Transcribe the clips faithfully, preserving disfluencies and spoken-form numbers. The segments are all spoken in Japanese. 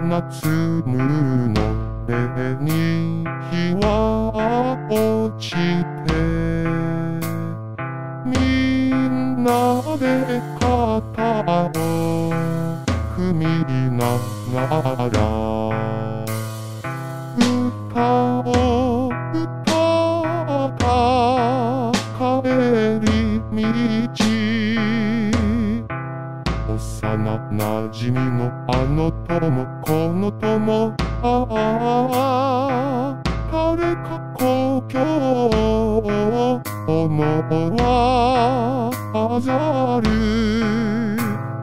夏むの上に日は落ちて、みんなで肩を組みながら歌を歌った帰り道、幼なじみのあの友この友、ああ誰か故郷を思わざる。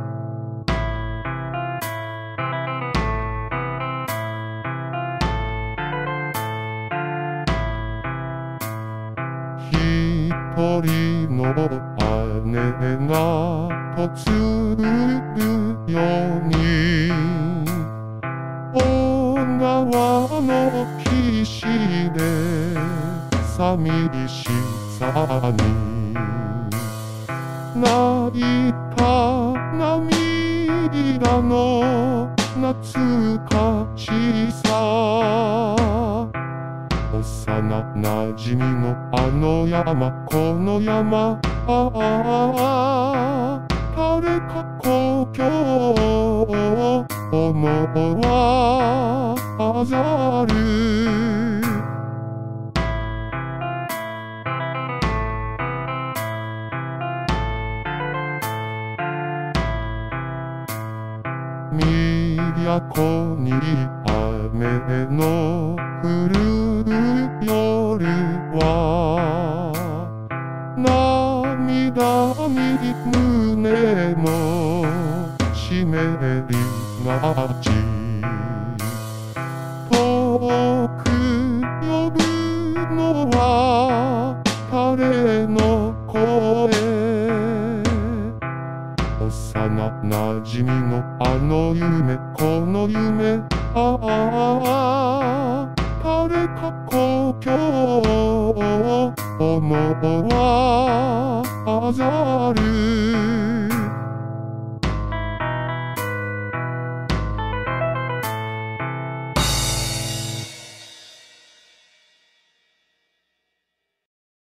一人の姉が嫁ぐように、小川の岸で寂しさに泣いた涙の懐かしさ、幼なじみのあの山この山、ああ誰か故郷を思わざる。都に雨の降る夜は涙に胸も湿りがち、遠く呼ぶのは誰の声、幼なじみのあの夢この夢、ああ誰か故郷を思わざる。